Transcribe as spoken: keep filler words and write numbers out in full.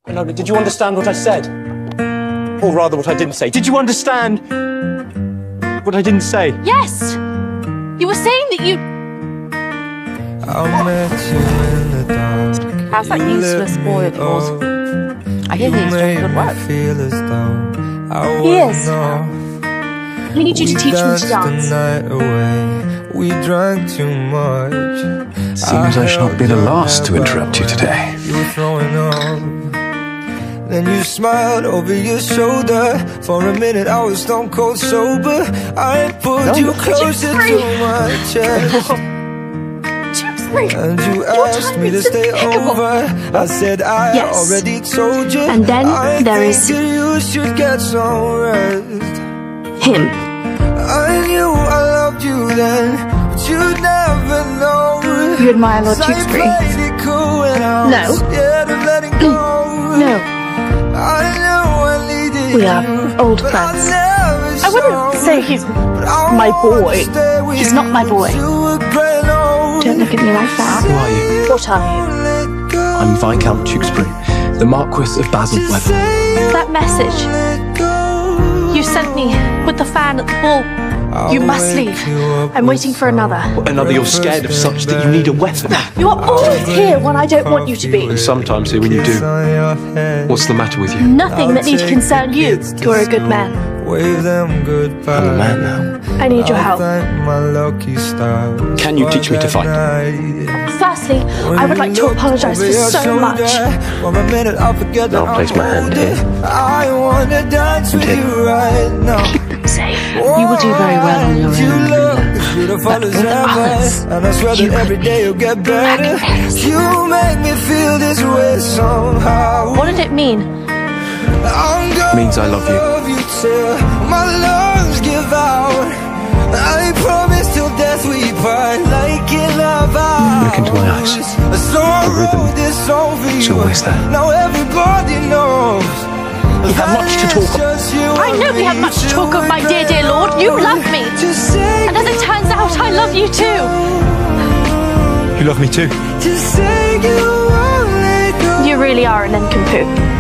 Enola, did you understand what I said? Or rather, what I didn't say. Did you understand what I didn't say? Yes! You were saying that you... How's that useless boy of yours? I hear he's doing good work. He is. We need you to teach him to dance. We drank too much. Seems I shall not be the last to interrupt you today. You were throwing up. Then you smiled over your shoulder. For a minute I was stone cold sober. I pulled no, you closer to my chest. And you asked me to stay over. I said I yes. already told you. And then I there is you should get some rest. Him. I knew I loved you then, but you'd never know. You admire Enola Tewksbury? Cool no. No. We are old friends. I wouldn't say he's my boy. He's not my boy. Don't look at me like that. Who are you? What are you? I'm Viscount Tewksbury, the Marquis of Basilweather. That message you sent me with the fan at the ball. You must leave. I'm waiting for another. Another you're scared of such that you need a weapon. You are always here when I don't want you to be. And sometimes here when you do. What's the matter with you? Nothing that need concern you. You're a good man. Wave them goodbye. I'm a man now. I need your help. Can you teach me to fight? Firstly, I would like to apologise for so much. I'll place my hand here. And here. Safe. You will do very well on your own, but with others, you could be magnificent. You make me feel this way somehow. What did it mean? It means I love you. My lungs give out. I promise till death we part like in love. Look into my eyes. The rhythm is always there. Now everybody knows. We have much to talk of. I know we have much to talk of, my dear, dear Lord. You love me. And as it turns out, I love you too. You love me too? You really are an nincompoop.